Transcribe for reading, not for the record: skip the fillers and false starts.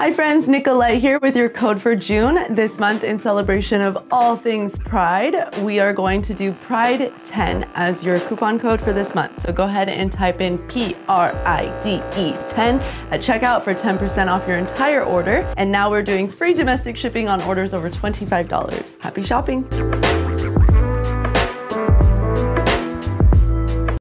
Hi friends, Nicolette here with your code for June. This month, in celebration of all things Pride, we are going to do Pride 10 as your coupon code for this month. So go ahead and type in PRIDE 10 at checkout for 10% off your entire order. And now we're doing free domestic shipping on orders over $25. Happy shopping.